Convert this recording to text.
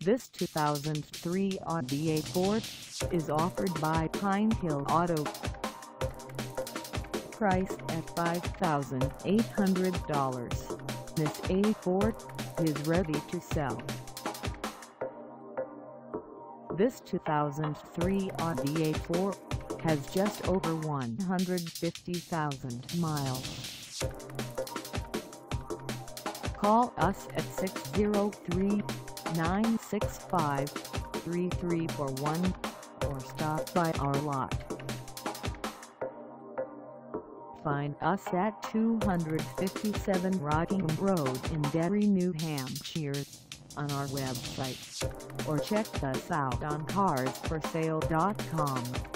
This 2003 Audi A4 is offered by Pine Hill Auto. Priced at $5,800, this A4 is ready to sell. This 2003 Audi A4 has just over 150,000 miles. Call us at 603-965-3341 or stop by our lot. Find us at 257 Rockingham Road in Derry, New Hampshire on our website, or check us out on carsforsale.com.